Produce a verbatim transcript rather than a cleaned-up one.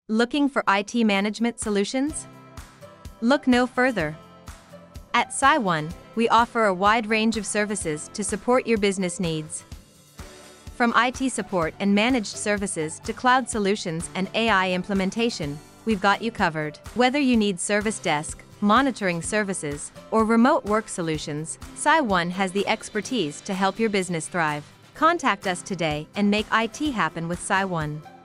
Looking for I T management solutions? Look no further. At Syone, we offer a wide range of services to support your business needs. From I T support and managed services to cloud solutions and A I implementation, we've got you covered. Whether you need service desk, monitoring services, or remote work solutions, Syone has the expertise to help your business thrive. Contact us today and make I T happen with Syone.